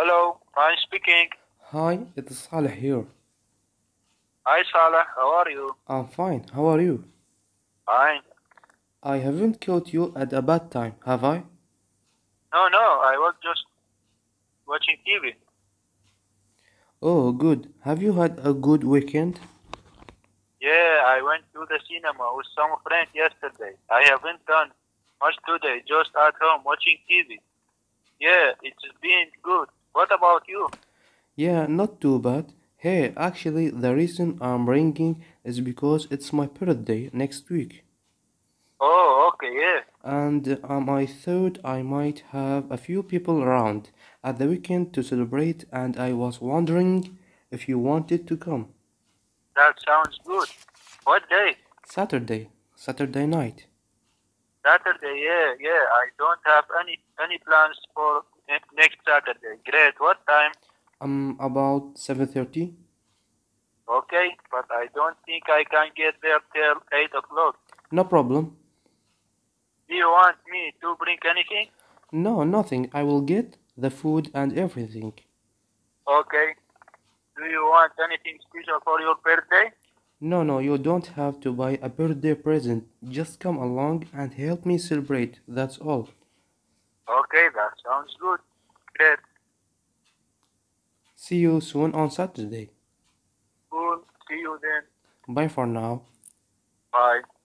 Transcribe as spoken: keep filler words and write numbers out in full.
Hello, I'm speaking. Hi, it's Saleh here. Hi Salah, how are you? I'm fine. How are you? Fine. I haven't caught you at a bad time, have I? No, no, I was just watching T V. Oh, good. Have you had a good weekend? Yeah, I went to the cinema with some friends yesterday. I haven't done much today, just at home watching T V. Yeah, it's been good. What about you? Yeah, not too bad. Hey, actually, the reason I'm ringing is because it's my birthday next week. Oh, okay, yeah. And um, I thought I might have a few people around at the weekend to celebrate, and I was wondering if you wanted to come. That sounds good. What day? Saturday, Saturday night. Saturday, yeah, yeah. I don't have any any plans for ne- next Saturday. Great. What time? Um, about seven thirty. Okay, but I don't think I can get there till eight o'clock. No problem. Do you want me to bring anything? No, nothing. I will get the food and everything. Okay. Do you want anything special for your birthday? No, no, you don't have to buy a birthday present. Just come along and help me celebrate. That's all. Okay, that sounds good. Great. See you soon on Saturday. Cool. See you then. Bye for now. Bye.